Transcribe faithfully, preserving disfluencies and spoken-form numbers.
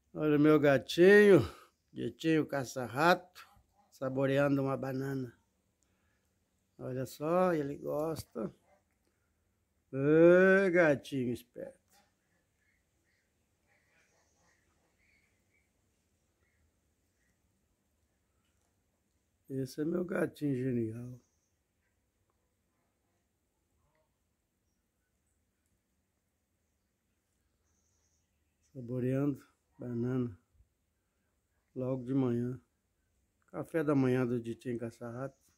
Olha o meu gatinho, gatinho caça-rato, saboreando uma banana. Olha só, ele gosta. Ê, gatinho esperto. Esse é meu gatinho genial. Saboreando banana. Logo de manhã. Café da manhã do Ditinho Caça-Rato.